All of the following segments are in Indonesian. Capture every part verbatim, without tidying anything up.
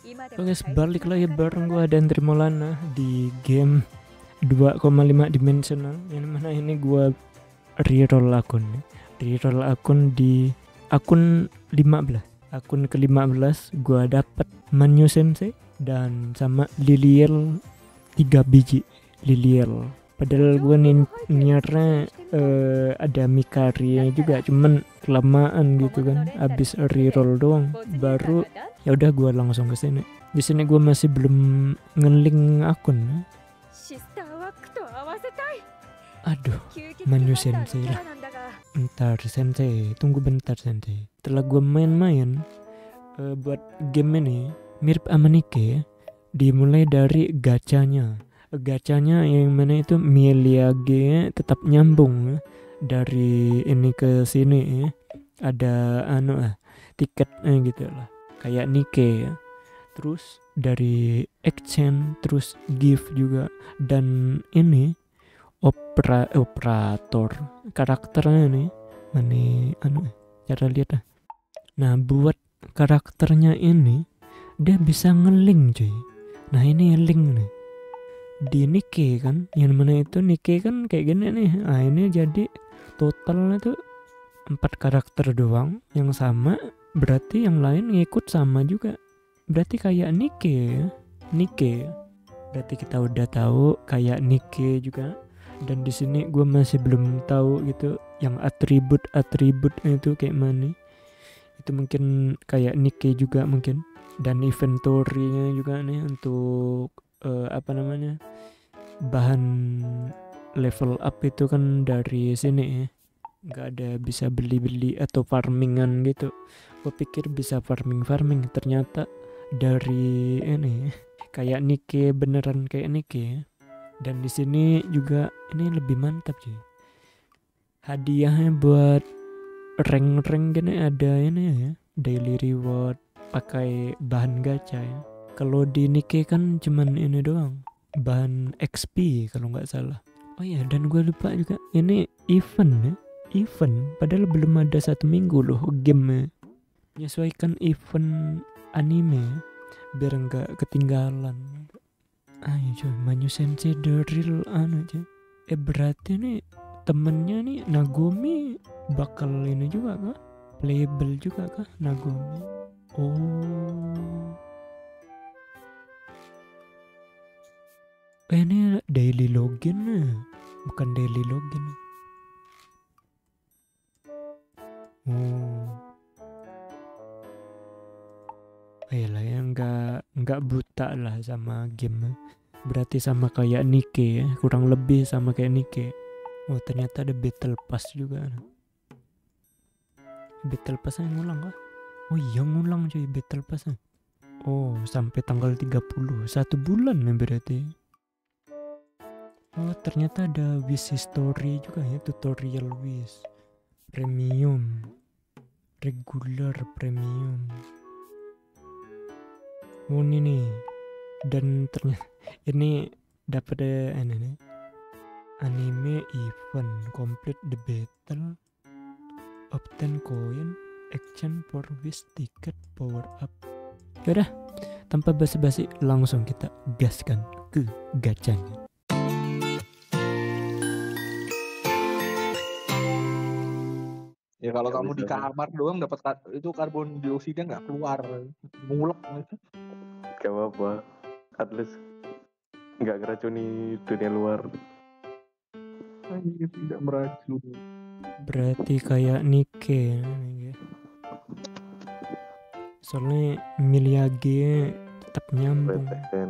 Oke, balik lagi bareng gue dan Trimolana di game dua koma lima dimensional. Yang mana ini gue reroll akun Reroll akun di akun lima belas. Akun ke lima belas gue dapet Manyu Sensei dan sama Liliel tiga biji Liliel. Padahal gue nih niatnya uh, ada Mikari juga, cuman kelamaan gitu kan. Abis reroll doang baru ya udah gue langsung ke sini. Di sini gue masih belum ngeling akun. Aduh, Manyu Sensei lah. Bentar Sensei, tunggu bentar Sensei. Setelah gue main-main uh, buat game ini mirip sama Nike, dimulai dari gacanya. Gacanya yang mana itu Miliage tetap nyambung dari ini ke sini. Ada anu ah tiketnya gitu lah, kayak Nike ya. Terus dari exchange, terus gift juga, dan ini opera operator karakternya nih mana anu cara lihat ah. Nah buat karakternya ini dia bisa ngeling cuy. Nah ini link nih di Nike kan, yang mana itu Nike kan kayak gini nih. Nah ini jadi totalnya tuh empat karakter doang yang sama, berarti yang lain ngikut sama juga. Berarti kayak Nike ya. Nike. Berarti kita udah tahu kayak Nike juga. Dan di sini gue masih belum tahu gitu yang atribut-atribut itu kayak mana. Itu mungkin kayak Nike juga mungkin. Dan inventory-nya juga nih untuk uh, apa namanya? Bahan level up itu kan dari sini ya. Nggak ada bisa beli-beli atau farmingan gitu. Gue pikir bisa farming-farming, ternyata dari ini kayak Nike, beneran kayak Nike. Dan di sini juga ini lebih mantap sih. Hadiahnya buat rank-rank gini ada ini ya, daily reward pakai bahan gacha ya. Kalau di Nike kan cuman ini doang, bahan X P kalau nggak salah. Oh iya, dan gue lupa juga ini event ya. Event padahal belum ada satu minggu loh game. Menyesuaikan event anime biar nggak ketinggalan. Ayo coy, Manyu Sensei the real anu aja. Eh berarti nih temennya nih Nagomi bakal ini juga kah? Playable juga kah Nagomi? Oh. Eh ini daily login nih, bukan daily login. Oh. Ayolah ya, nggak nggak buta lah sama game. Berarti sama kayak Nike ya, kurang lebih sama kayak Nike. Oh ternyata ada battle pass juga. Battle passnya ngulang kah? Oh iya ngulang cuy battle passnya. Oh sampai tanggal tiga puluh, satu bulan ya berarti. Oh ternyata ada wish history juga ya, tutorial wish, premium, regular, premium. Oh ini nih, dan ternyata ini dapat ini nih, anime event, complete the battle, obtain coin, exchange for wish ticket, power up. Yaudah, tanpa basa-basi langsung kita gaskan ke gacanya. Ya kalau kamu di kamar doang dapat itu karbon dioksida nggak keluar, ngulek gitu. Gak apa-apa, at least nggak ngeracuni dunia luar. Ini tidak meracuni. Berarti kayak Nike ya. Soalnya Miliage tetap nyambung.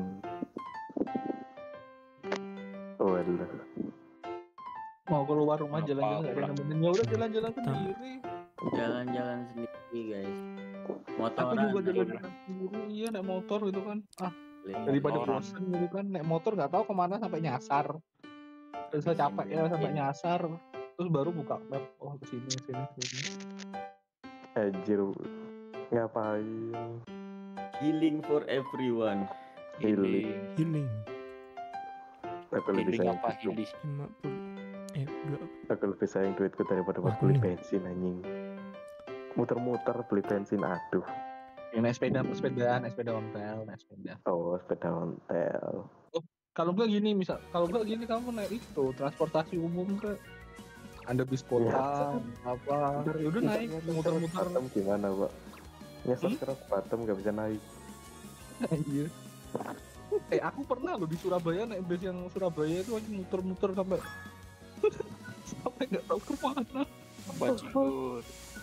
Oh Allah. Mau keluar rumah jalan-jalan nggak ada nemenin, ya udah jalan-jalan sendiri. Jalan-jalan sendiri guys. Motoran. Aku juga jalan-jalan sendiri, iya naik motor gitu kan. Ah daripada bosan gitu kan, naik motor nggak tahu kemana sampai nyasar. Terus saya capek ya sampai nyasar. Terus baru buka map, oh kesini sini sini. Anjir, ngapain? Healing for everyone. Healing. Healing. Aku lebih sayang apa healing? lima puluh eh dua. Aku lebih sayang duitku daripada buat beli bensin anjing. Muter-muter beli bensin, aduh. Yang naik sepeda, sepeda, naik sepeda ontel, naik sepeda. Oh, sepeda ontel. Kalau enggak gini, misal, kalau enggak gini kamu naik itu transportasi umum ke ada bis kota, apa, ya udah naik muter-muter. Batam gimana, Pak? Nyasar Hmm? ke Batam nggak bisa naik. Iya. Eh aku pernah loh di Surabaya naik bis yang Surabaya itu aja muter-muter sampai sampai nggak tahu kemana. Bajigur.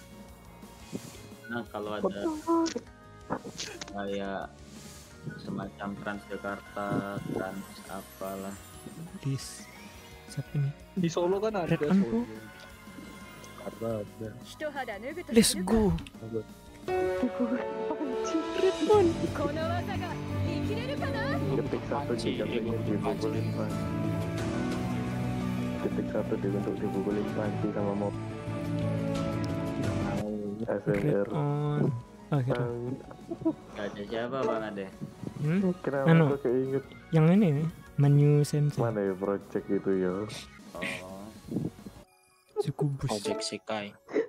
Nah kalau ada kayak semacam Transjakarta, Trans apalah. Dis. Siapa ini? Di Solo kan ada Red Lampu. Solo. Ada, ada. Let's go. Ketik satu Panci, juga pengen untuk dipukulin panci. panci. Ketik satu di untuk dipukulin panci sama mob S M Red R. on. Akhirnya. Gak ada siapa Bang Ade. Hmm? Kenapa Anu. aku keinget Yang ini nih, Manyu Sensei. mana ya project itu ya? Oh Sukubus. Objek Sekai.